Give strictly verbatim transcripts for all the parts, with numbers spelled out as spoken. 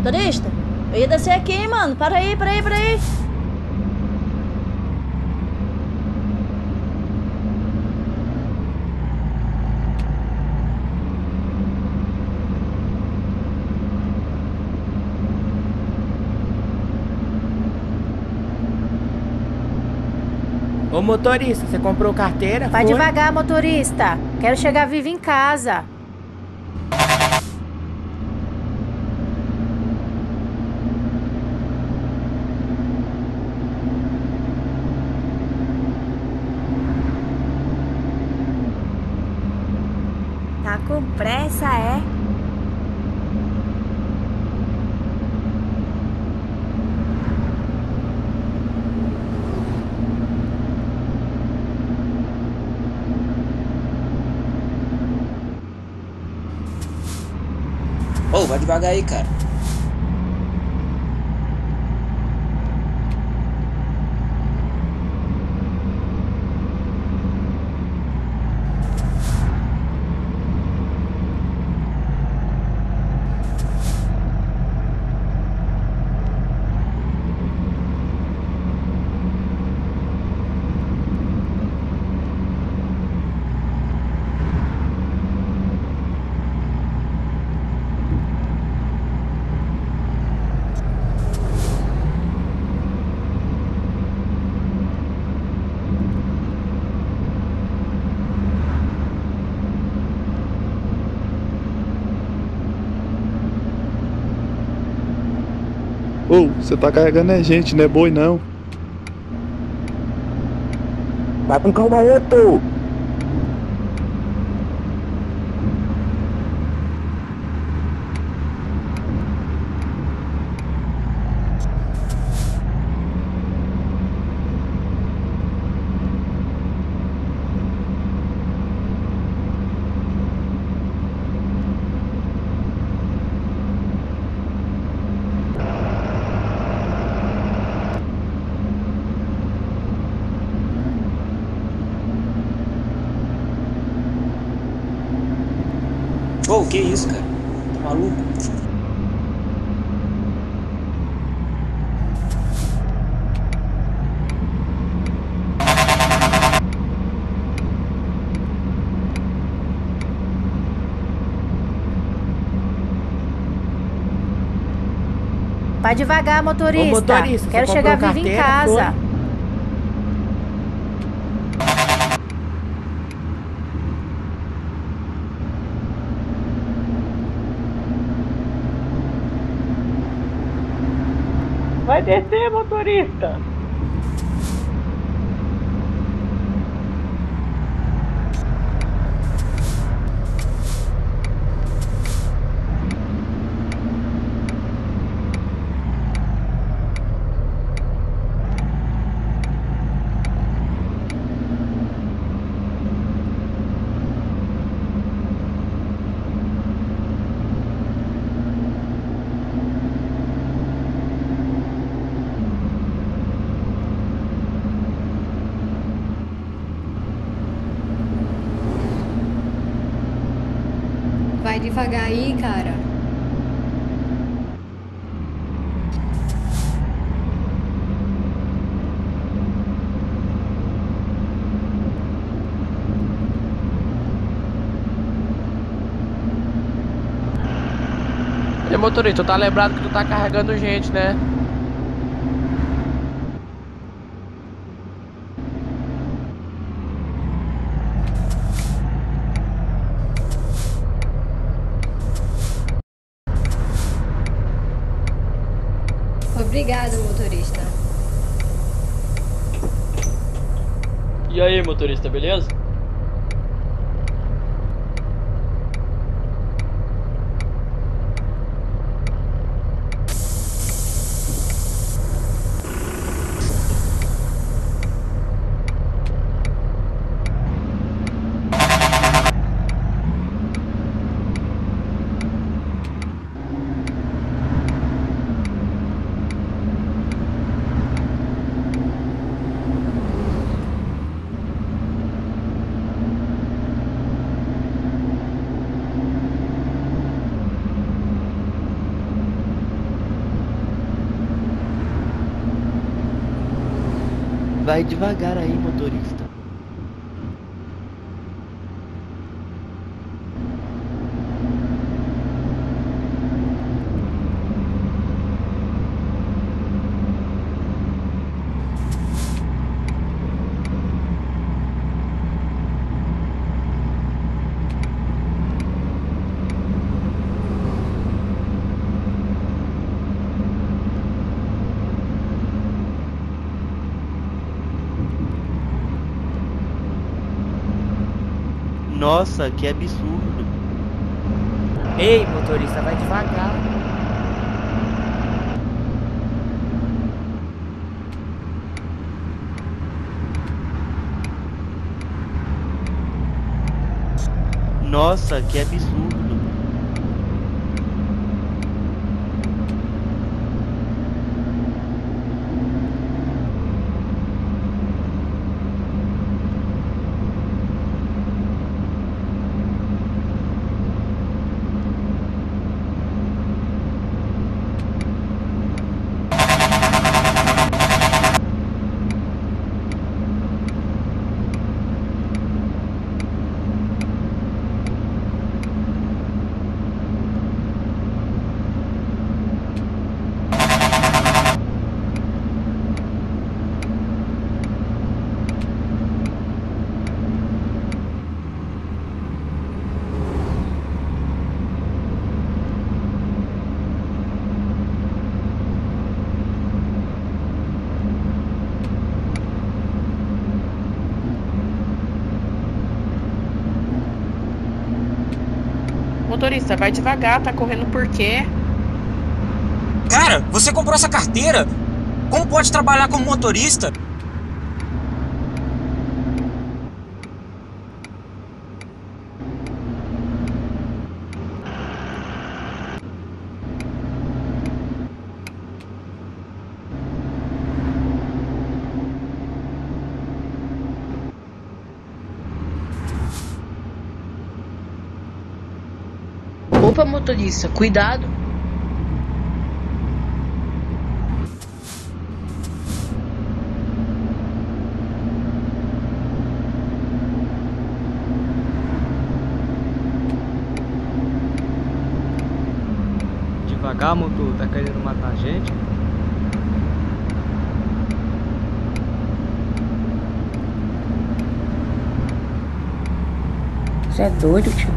Motorista, eu ia descer aqui, mano. Para aí, para aí, para aí. Ô motorista, você comprou carteira? Vai Foi? devagar, motorista. Quero chegar vivo em casa. Tá com pressa, é? Ô, vai devagar aí, cara. Ô, você tá carregando é gente, não é boi não. Vai com calma aí, pô. Ô, que isso, cara? Tá maluco? Vai devagar, Ô motorista. motorista, você Quero comprou chegar vivo em carteira? casa. Foi? Vai descer, motorista! Vai devagar aí, cara. E motorista, tu tá lembrado que tu tá carregando gente, né? Obrigado, motorista. E aí, motorista, beleza? Vai devagar aí, motorista. Nossa, que absurdo. Ei, motorista, vai devagar. Nossa, que absurdo. Motorista, vai devagar, tá correndo por quê? Cara, você comprou essa carteira? Como pode trabalhar como motorista? Opa, motorista, cuidado. Devagar, motor, tá querendo matar a gente? Você é doido, tio?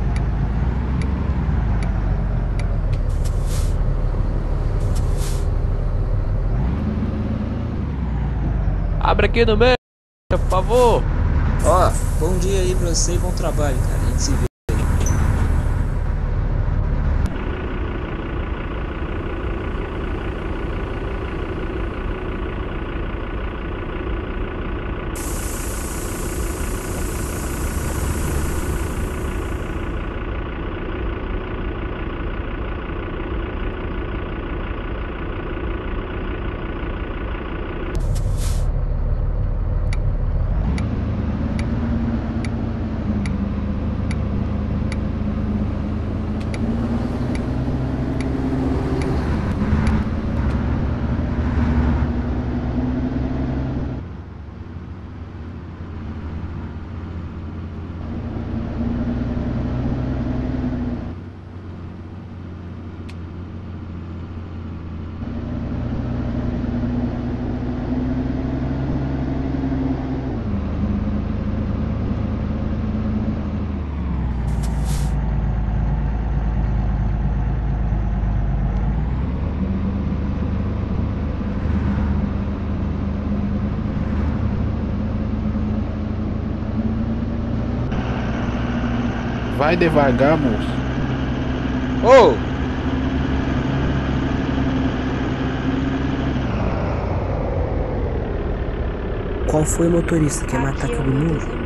Abre aqui no meio, por favor. Ó, bom dia aí pra você e bom trabalho, cara. A gente se vê. Vai devagar, moço. Ô! Qual foi, motorista? Quer matar Aqui é o todo meu mundo? desembarque.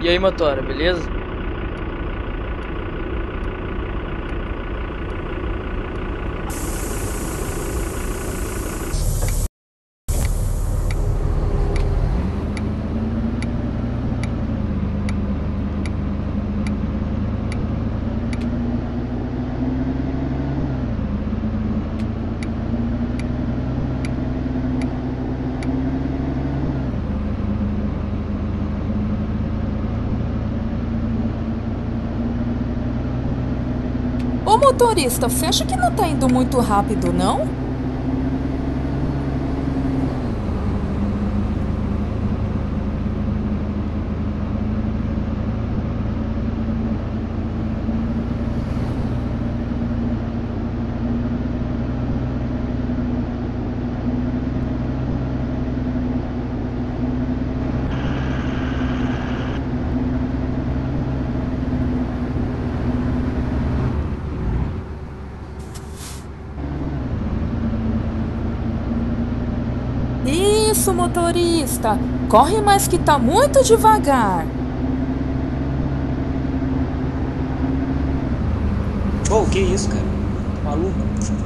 E aí, motora, beleza? Ô motorista, fecha que não tá indo muito rápido, não? Isso, motorista! Corre mais que tá muito devagar! Pô, que isso, cara? Tá maluco?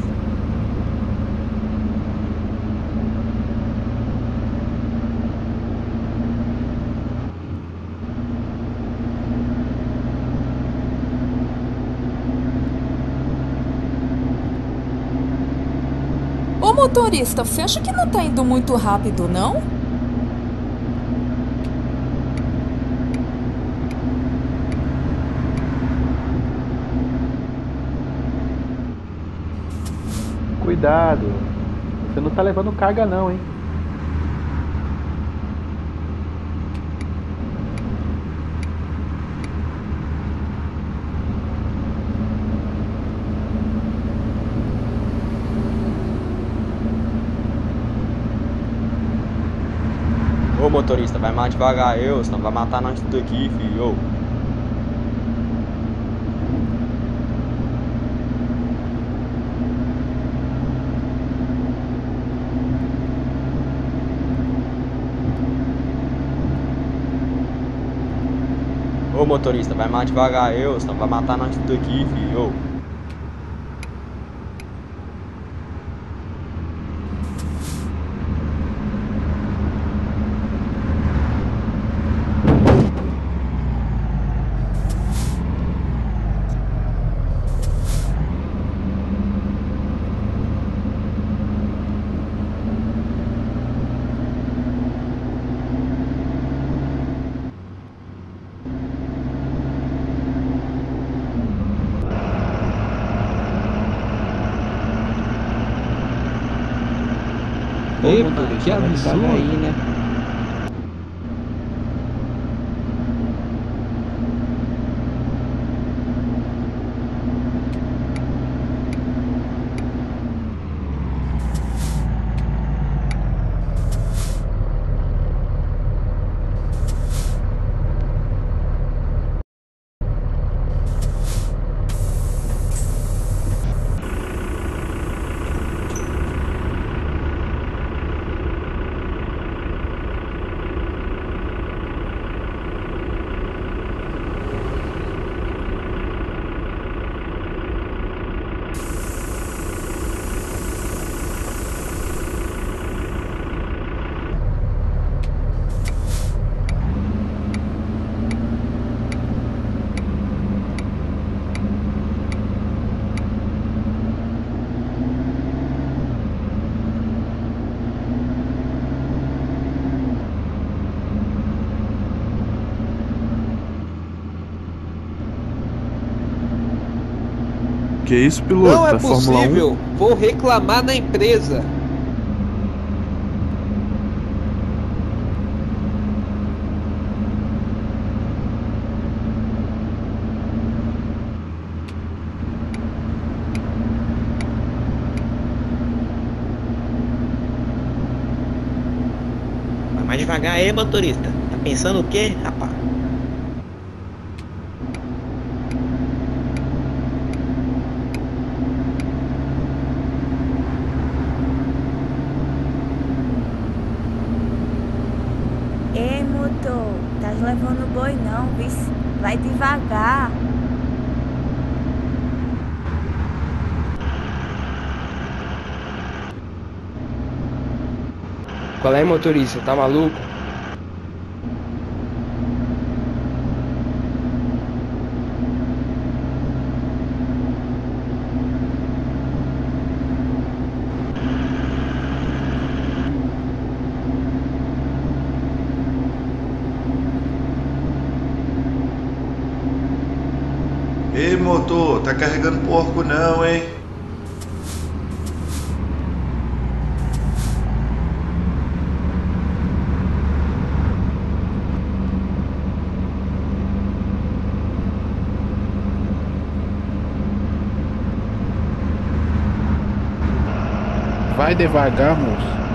Ô motorista, fecha que não tá indo muito rápido, não? Cuidado. Você não tá levando carga não, hein? Ô motorista, vai mais devagar eu, senão vai matar nós tudo aqui, filho. Ô motorista, vai mais devagar eu, senão vai matar nós tudo aqui, filho. Epa, que absurdo aí, né? Que isso, piloto? Não é da Fórmula possível. um? Vou reclamar na empresa. Vai mais devagar aí, motorista. Tá pensando o quê, rapaz? levando o boi não, vice. Vai devagar. Qual é, motorista? Tá maluco? Ei, motor, tá carregando porco não, hein? Vai devagar, moço.